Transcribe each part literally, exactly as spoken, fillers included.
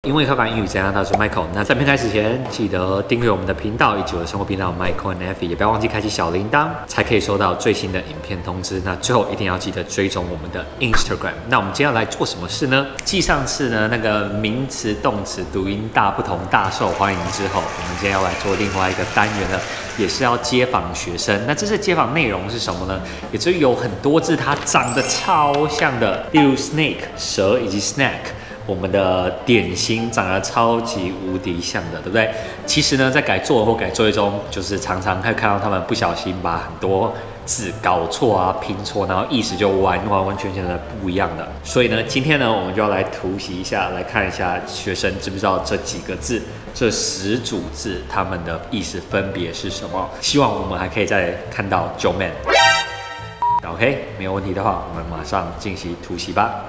因为快感英语怎样？他是 Michael。那在片开始前，记得订阅我们的频道以及我的生活频道 Michael and Effie， 也不要忘记开启小铃铛，才可以收到最新的影片通知。那最后一定要记得追踪我们的 Instagram。那我们今天要来做什么事呢？继上次呢那个名词、动词读音大不同、大受欢迎之后，我们今天要来做另外一个单元呢，也是要街访学生。那这次街访内容是什么呢？也就是有很多字它长得超像的，例如 snake 蛇以及 snack。我们的点心长得超级无敌像的，对不对？其实呢，在改作文或改作业中，就是常常会看到他们不小心把很多字搞错啊、拼错，然后意思就完完完全全的不一样的。所以呢，今天呢，我们就要来突袭一下，来看一下学生知不知道这几个字、这十组字它们的意思分别是什么？希望我们还可以再看到九 man。OK， 没有问题的话，我们马上进行突袭吧。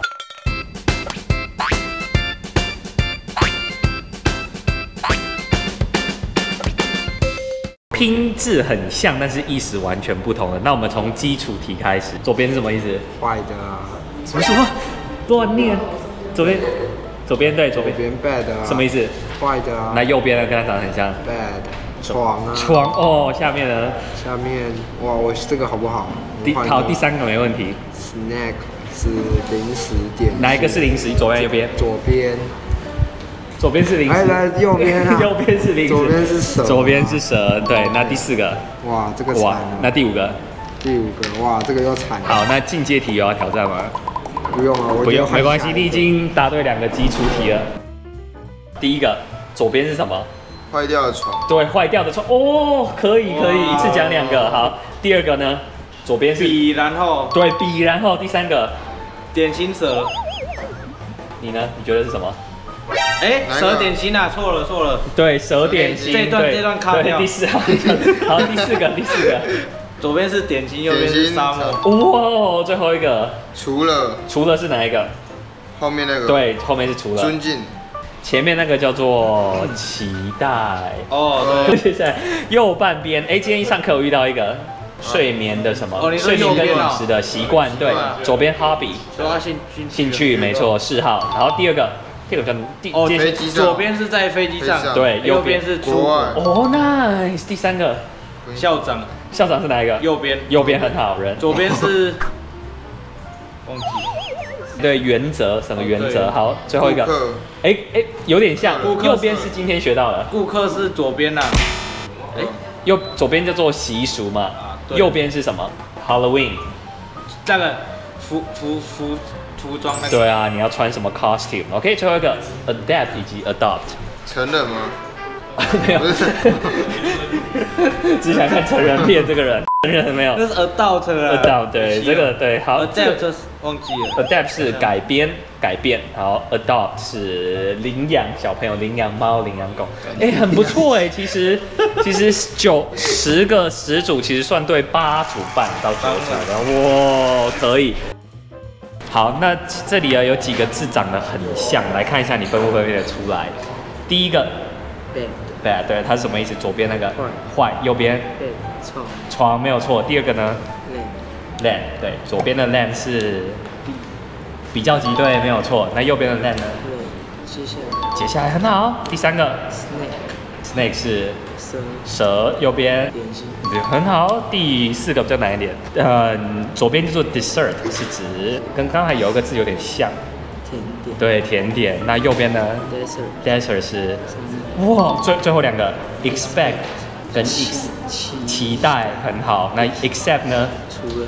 拼字很像，但是意思完全不同的。那我们从基础题开始。左边是什么意思？ 坏的啊。 什么什么？乱念。左边，左边对，左边。 左边 bad 啊。 什么意思？ 坏的啊。 那右边呢？跟它长得很像。 bad。床啊。 床哦，下面呢？ 下面哇，我这个好不好？ 第好，第三个没问题。 snack 是零食点。 哪一个是零食？左边右边？ 左边。 左边是零食， 来来右边啊， 右边是零食， 左边是蛇， 左边是蛇，对，那第四个， 哇，这个惨了， 那第五个， 第五个，哇，这个又惨了。 好，那进阶题有要挑战吗？ 不用啊，我不用，没关系，你已经答对两个基础题了。第一个，左边是什么？ 坏掉的床。 对，坏掉的床，哦，可以可以，一次讲两个。好，第二个呢？左边是笔，然后对笔，然后第三个， 点心蛇。 你呢？你觉得是什么？ 哎，蛇点心啊，错了错了。 对，蛇点心。 这段这段卡掉。 第四好，好，第四个第四个。 左边是点心，右边是沙漠。哇，最后一个。 除了。 除了是哪一个？ 后面那个。 对，后面是除了。 尊敬。 前面那个叫做期待。 哦，对。 接下来右半边，哎，今天一上课我遇到一个睡眠的什么？ 哦，你说睡眠跟饮食的习惯，对。左边 hobby。 说他兴兴趣没错，嗜好。然后第二个。这个叫第哦，飞机上，左边是在飞机上， 对， 右边是出国。 哦 ，nice。第三个， 校长， 校长是哪一个？ 右边， 右边很好人。左边是忘记。 对，原则什么原则？好，最后一个，哎哎，有点像。右边是今天学到的。 顾客是左边呐。 哎，右左边叫做习俗嘛，右边是什么 ？Halloween。 那个服服服。服装那个对啊，你要穿什么 costume？OK， 最后一个 adapt 以及 adopt。 成人吗？ 没有，只想看成人片这个人，成人没有。 那是 adopt 啊 ，adopt 对，这个对，好 ，adapt 忘记了 ，adapt 是改编改变，好 ，adopt 是领养小朋友，领养猫，领养狗，哎，很不错哎，其实其实九十个十组，其实算对八组半到九组的，哇，可以。好，那这里啊有几个字长得很像，来看一下你分不分辨得出来。第一个 bad bad 对，它是什么意思？左边那个坏，右边 bad 床床没有错。第二个呢 land land 对，左边的 land 是比较级，对，没有错。那右边的 land 呢？ 接下来接下来很好。第三个 snake snake 是蛇蛇，右边点心很好。第四个比较难一点，呃，左边叫做 dessert 是指跟刚才有一个字有点像， 甜点对，甜点。那右边呢 desert desert 是哇，最最后两个 expect 跟 ex 期待很好。那 accept 呢？ 除了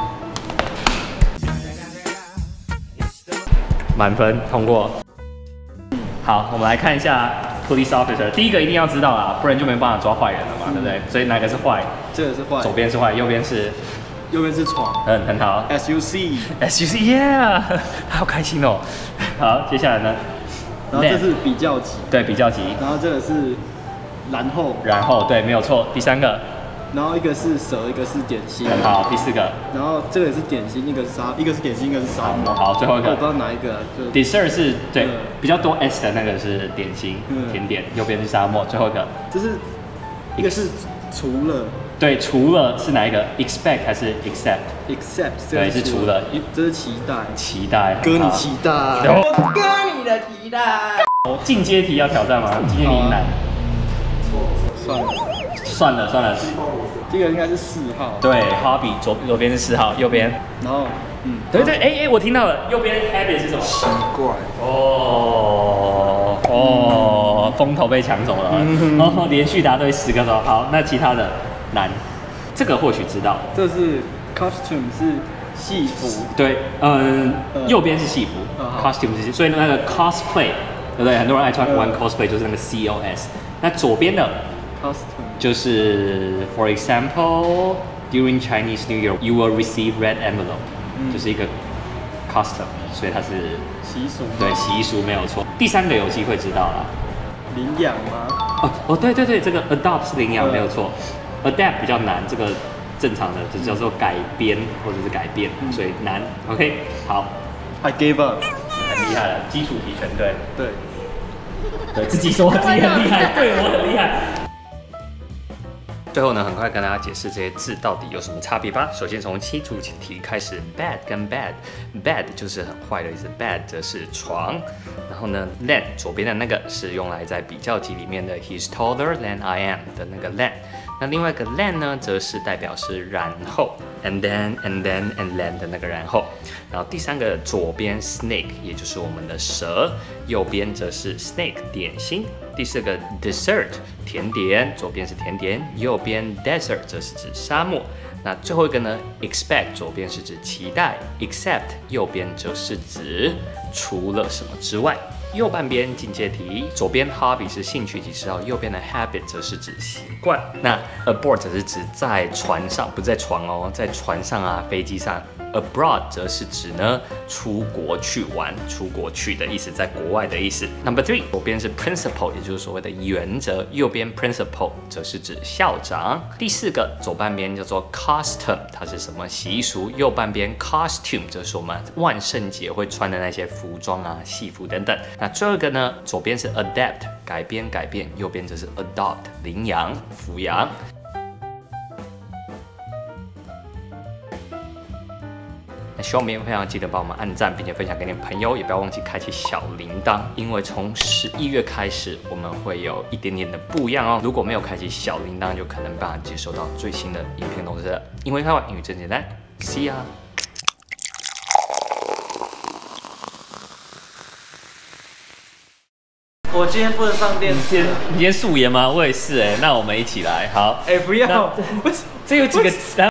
满分通过。好，我们来看一下 police officer。第一个一定要知道啦，不然就没办法抓坏人了嘛，对不对？所以哪个是坏？ 这个是坏， 左边是坏，右边是， 右边是床。 嗯，很好。 S U C S U C，yeah， 好开心哦。好，接下来呢？ 然后这是比较级， 对，比较级。 然后这个是然后， 然后对，没有错。第三个。 然后一个是蛇，一个是点心。 很好，第四个。 然后这个也是点心，一个是沙，一个是点心，一个是沙漠。 好，最后一个。 我不知道哪一个。就 dessert 是对比较多 S 的那个是点心甜点，右边是沙漠，最后一个。 这是一个是除了。 对，除了是哪一个 ？expect 还是 accept？accept 对，是除了。 这是期待。 期待。 哥，你期待。 我哥你的期待。 进阶题要挑战吗？进阶题难。 算了， 算了算了， 这个应该是四号。 对 ，hobby 左左边是四号，右边。 然后，嗯， 对对，哎哎，我听到了，右边 habit 是什么？ 奇怪。 哦哦，风头被抢走了。哦，连续答对十个都好。那其他的难，这个或许知道。 这是 costume 是戏服。 对，嗯，右边是戏服，costume 是，所以那个 cosplay， 对不对？很多人爱穿玩 cosplay， 就是那个 C O S。那左边的 costume 就是 ，for example。During Chinese New Year, you will receive red envelope，、嗯、就是一个 custom， 所以它是习俗。 对，习俗没有错。第三个有机会知道啦。 领养吗？ 哦哦，对对对，这个 adopt 是领养、嗯、没有错。adapt 比较难，这个正常的就叫做改编或者是改变，嗯、所以难。OK， 好。 I gave up。 很厉害了，基础题全对。 对。 对自己说自己很厉害，对我很厉害。最后呢，很快跟大家解释这些字到底有什么差别吧。首先从基础题开始 ，bad 跟 bad，bad 就是很坏的意思 ，bad 则是床。然后呢 ，len 左边的那个是用来在比较级里面的 ，he's taller than I am 的那个 len。那另外一个 len 呢，则是代表是然后 ，and then and then and then 的那个然后。然后第三个左边 snake， 也就是我们的蛇，右边则是 snake 点心。第四个 dessert 甜点，左边是甜点，右边 desert 则是指沙漠。那最后一个呢 expect 左边是指期待 ，except 右边则是指除了什么之外。右半边进阶题，左边 hobby 是兴趣及嗜好，右边的 habit 则是指习惯。那 aboard 则是指在船上，不在床哦，在船上啊，飞机上。Abroad 则是指呢出国去玩，出国去的意思，在国外的意思。Number three， 左边是 principle， 也就是所谓的原则，右边 principal 则是指校长。第四个左半边叫做 custom， 它是什么习俗？右半边 costume， 则是我们万圣节会穿的那些服装啊、戏服等等。那最后一个呢，左边是 adapt， 改编改变，右边则是 adopt， 领养、抚养。希望每位朋友记得帮我们按赞，并且分享给你的朋友，也不要忘记开启小铃铛，因为从十一月开始，我们会有一点点的不一样哦。如果没有开启小铃铛，就可能办法接收到最新的影片通知了。英文开玩，英语真简单 ，See ya。 我今天不能上电视。 你今天你今天素颜吗？我也是哎、欸，那我们一起来，好。 哎、欸，不要， 这有几个？